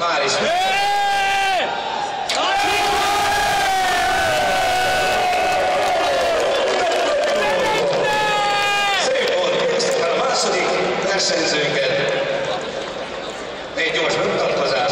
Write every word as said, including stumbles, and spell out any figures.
Már is. Szép volt, köszönöm a második versenyzőnket. Egy gyors bemutatkozás.